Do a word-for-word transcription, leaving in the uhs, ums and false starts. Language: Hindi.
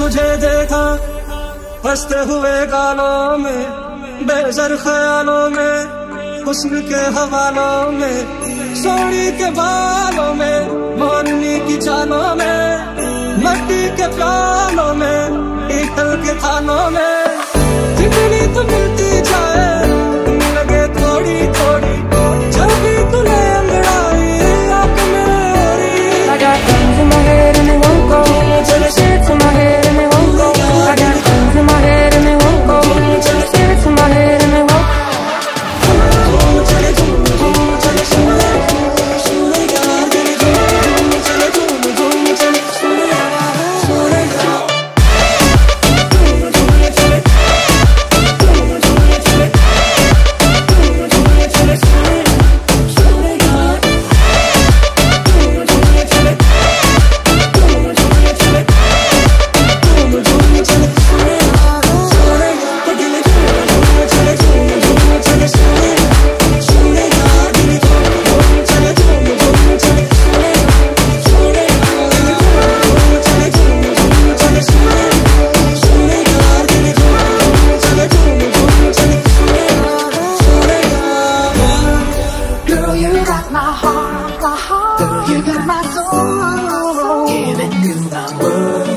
तुझे देखा हंसते हुए गालों में, बेज़र ख्यालों में, हुस्न के हवालों में, सोनी के बालों में, मोरनी की चालों में, मट्टी के प्यालों में, पीतल के थानों में। जितनी तो मिलती जाए लगे थोड़ी थोड़ी, जब भी तूने अंगड़ाई आँख में ओरी। I got guns in my head and they won't go till the shit's in my head and they won't go. I got guns in my head and they won't go till the shit's in my head and they won't go. Giving you my soul, giving you my world.